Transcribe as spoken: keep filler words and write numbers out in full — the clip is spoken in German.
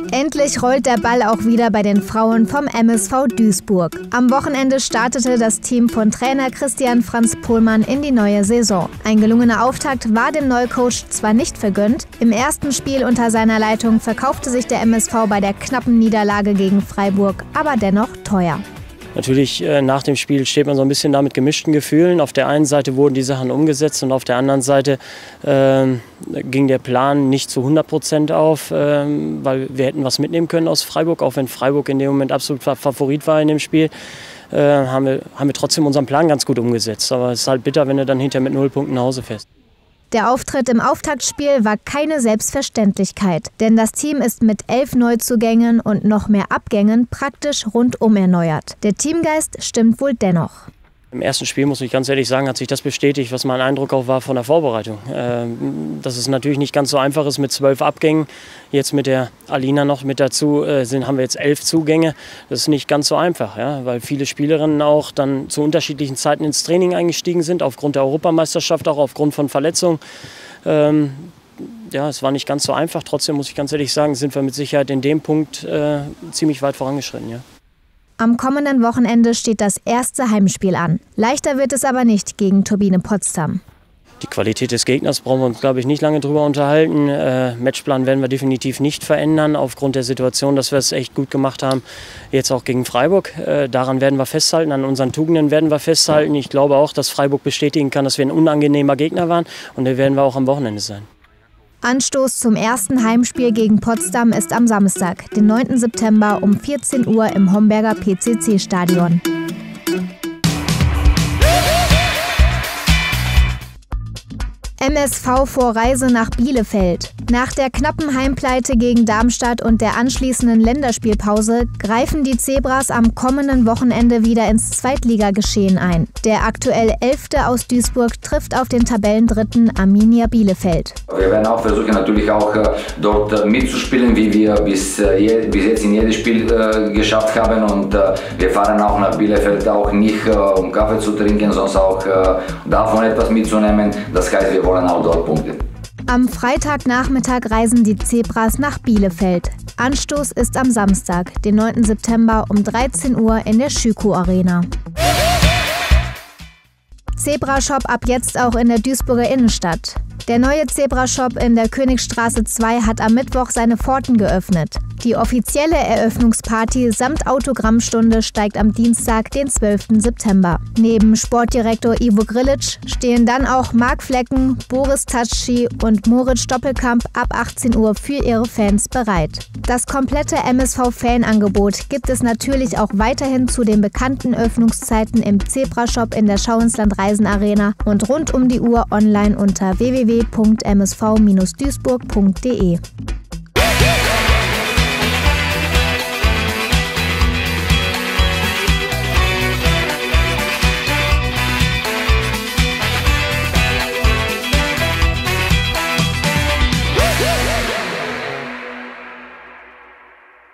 Endlich rollt der Ball auch wieder bei den Frauen vom M S V Duisburg. Am Wochenende startete das Team von Trainer Christian Franz Pohlmann in die neue Saison. Ein gelungener Auftakt war dem Neucoach zwar nicht vergönnt. Im ersten Spiel unter seiner Leitung verkaufte sich der M S V bei der knappen Niederlage gegen Freiburg aber dennoch teuer. Natürlich, äh, nach dem Spiel steht man so ein bisschen da mit gemischten Gefühlen. Auf der einen Seite wurden die Sachen umgesetzt und auf der anderen Seite äh, ging der Plan nicht zu hundert Prozent auf, äh, weil wir hätten was mitnehmen können aus Freiburg, auch wenn Freiburg in dem Moment absolut Favorit war in dem Spiel. Äh, haben wir, haben wir trotzdem unseren Plan ganz gut umgesetzt. Aber es ist halt bitter, wenn du dann hinterher mit null Punkten nach Hause fährst. Der Auftritt im Auftaktspiel war keine Selbstverständlichkeit, denn das Team ist mit elf Neuzugängen und noch mehr Abgängen praktisch rundum erneuert. Der Teamgeist stimmt wohl dennoch. Im ersten Spiel, muss ich ganz ehrlich sagen, hat sich das bestätigt, was mein Eindruck auch war von der Vorbereitung. Dass es natürlich nicht ganz so einfach ist mit zwölf Abgängen. Jetzt mit der Alina noch mit dazu sind, haben wir jetzt elf Zugänge. Das ist nicht ganz so einfach, ja, weil viele Spielerinnen auch dann zu unterschiedlichen Zeiten ins Training eingestiegen sind, aufgrund der Europameisterschaft, auch aufgrund von Verletzungen. Ähm, ja, es war nicht ganz so einfach. Trotzdem muss ich ganz ehrlich sagen, sind wir mit Sicherheit in dem Punkt äh, ziemlich weit vorangeschritten. Ja. Am kommenden Wochenende steht das erste Heimspiel an. Leichter wird es aber nicht gegen Turbine Potsdam. Die Qualität des Gegners brauchen wir uns, glaube ich, nicht lange drüber unterhalten. Äh, Matchplan werden wir definitiv nicht verändern, aufgrund der Situation, dass wir es echt gut gemacht haben, jetzt auch gegen Freiburg. Äh, daran werden wir festhalten, an unseren Tugenden werden wir festhalten. Ich glaube auch, dass Freiburg bestätigen kann, dass wir ein unangenehmer Gegner waren, und da werden wir auch am Wochenende sein. Anstoß zum ersten Heimspiel gegen Potsdam ist am Samstag, den neunten September um vierzehn Uhr im Homberger P C C-Stadion. M S V vor Reise nach Bielefeld. Nach der knappen Heimpleite gegen Darmstadt und der anschließenden Länderspielpause greifen die Zebras am kommenden Wochenende wieder ins Zweitligageschehen ein. Der aktuell Elfte aus Duisburg trifft auf den Tabellendritten Arminia Bielefeld. Wir werden auch versuchen, natürlich auch dort mitzuspielen, wie wir bis, bis jetzt in jedem Spiel geschafft haben. Und wir fahren auch nach Bielefeld auch nicht, um Kaffee zu trinken, sondern auch davon etwas mitzunehmen. Das heißt, wir wollen auch dort punkten. Am Freitagnachmittag reisen die Zebras nach Bielefeld. Anstoß ist am Samstag, den neunten September um dreizehn Uhr in der Schüko Arena. Zebrashop ab jetzt auch in der Duisburger Innenstadt. Der neue Zebrashop in der Königstraße zwei hat am Mittwoch seine Pforten geöffnet. Die offizielle Eröffnungsparty samt Autogrammstunde steigt am Dienstag, den zwölften September. Neben Sportdirektor Ivo Grilic stehen dann auch Marc Flecken, Boris Tatschi und Moritz Stoppelkamp ab achtzehn Uhr für ihre Fans bereit. Das komplette M S V-Fanangebot gibt es natürlich auch weiterhin zu den bekannten Öffnungszeiten im Zebrashop in der Schauinsland Reisen Arena und rund um die Uhr online unter w w w punkt m s v Bindestrich duisburg punkt de.